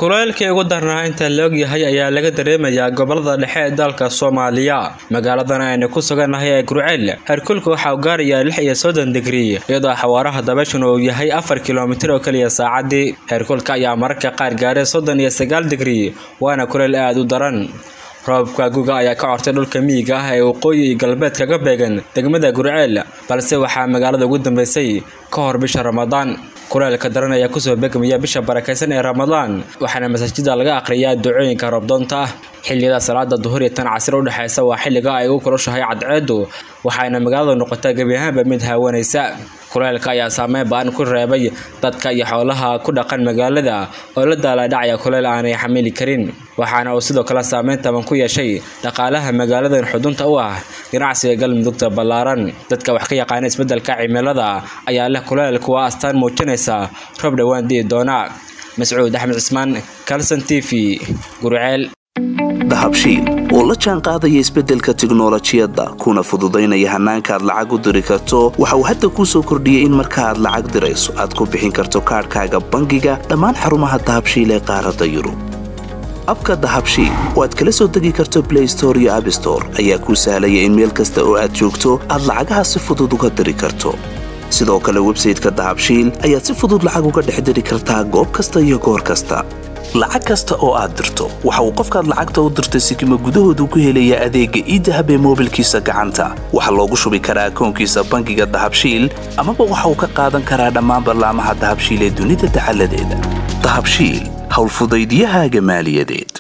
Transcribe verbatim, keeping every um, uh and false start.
kulaylkii ugu darnaa inta la og yahay ayaa laga dareemayaa gobolada dhexe ee dalka Soomaaliya magaaladan aynu ku suganahay ee Gurceel heerkulku waxa uu gaarayaa lix iyo soddon digrii iyadoo xawaaraha dabayshu uu yahay afar kiiloomitir oo kaliya saacadii heerkulka ayaa mararka qaar gaaray soddon iyo sagaal digrii waana kulayl aad u daran roobka guga ayaa ka cortay dhulka miyiga ah ee waqooyi iyo galbeed kaga beegan degmada Gurceel balse waxa magaalada ugu dambeysay ka hor bisha Ramadaan kulaylka daran ayaa ku soo beegmaya bisha barakeysan ee Ramadaan waxaana masaajidda laga aqriyaa ducooyinka Ramadanta xilliyada salaada duhur iyo tan casr u dhaxaysa waa xilliga ay ugu kulushahay cadceedu waxaana magaalada noqotay gabi ahaanba mid haawanaysa kulaylka ayaa saameyn baan ku reebay dadka iyo xoolaha ku dhaqan magaalada oo la daalaa dhacaya kulayl aanay xamili karin waxaana uu sidoo kale saameyn taban ku yeeshay dhaqaalaha magaalada xudunta u ah ganacsiga galmudugta balaaran dadka wax ka yaqaan isbedelka cimilada ayaa leh kulaylku waa astaan muujinaysa roob dhawaan dii doona Mas'uud Axmed Cismaan Kalson T V Gurceel dahabshiil oo la jaan qaadaya isbedelka tiknoolajiyadda kuna fududeynaya hanaanka lacag u diri karto waxa uu hadda ku soo kordhiyay in marka aad lacag dirayso aad ku bixin karto kaarkaaga bangiga dhammaan xarumaha dahabshiil ee qaaradda Yurub abka dahabshiil oo aad kala soo degi karto Play Store iyo App Store ayaa ku sahlaya in meel kasta oo aad joogto aad lacagaha si fudud uga diri karto sidoo kale website-ka dahabshiil ayaad si fudud lacag uga dhex diri kartaa goob kasta iyo goor kasta lacag kasta oo aad dirto waxa uu qofkaad lacagta u dirtay sikimo gudahoodu ku helaya adeega e-dahab ee moobilkiisa gacanta waxa loogu shubi karaa akoonkiisa bangiga dahabshiil ama waxa uu ka qaadan karaa dhammaan barnaamijyada dahabshiil ee dunida taxalladeeda dahabshiil hawl fudaydiyahaaga maaliyadeed